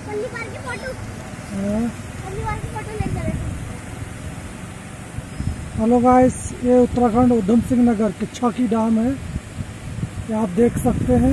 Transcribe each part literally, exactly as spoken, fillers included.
Hello guys, ये उत्तराखंड उधम सिंह नगर किच्छा की dam है, ये आप देख सकते हैं।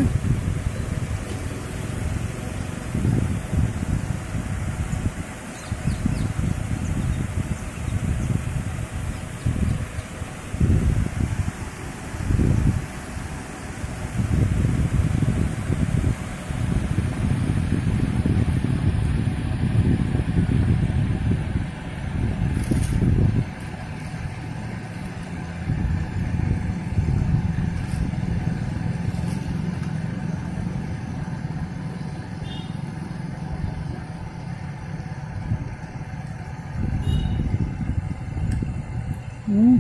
हम्म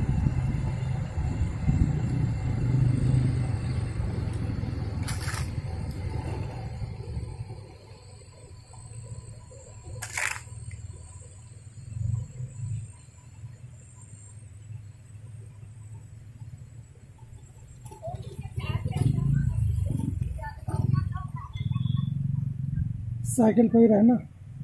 साइकिल पे ही रहना।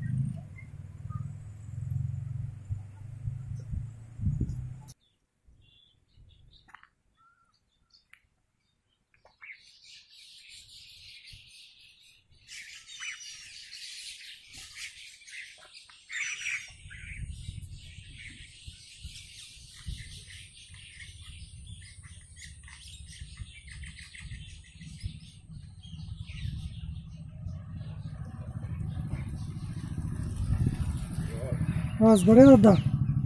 बस बड़े दादा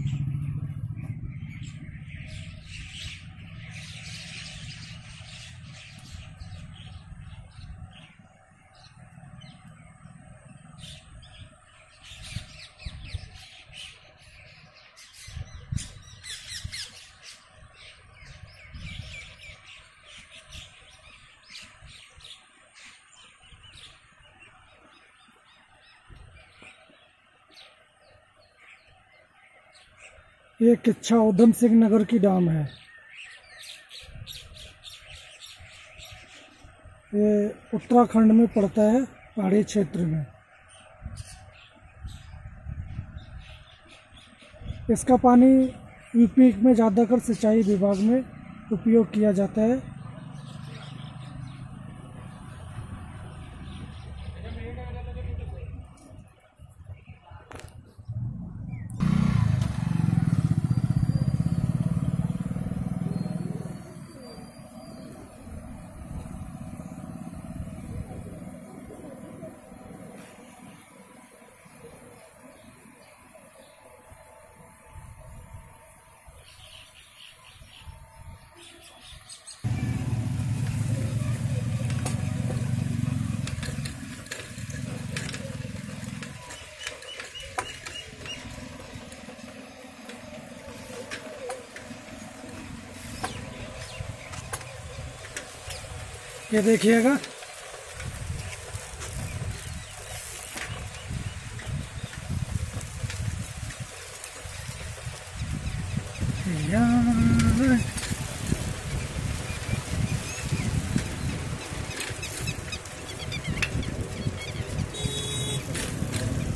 ये किच्छा उधम सिंह नगर की डैम है। ये उत्तराखंड में पड़ता है, पहाड़ी क्षेत्र में। इसका पानी यूपी में ज़्यादातर सिंचाई विभाग में उपयोग किया जाता है। ये देखिएगा,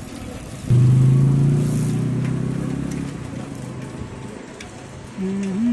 Mm-hmm.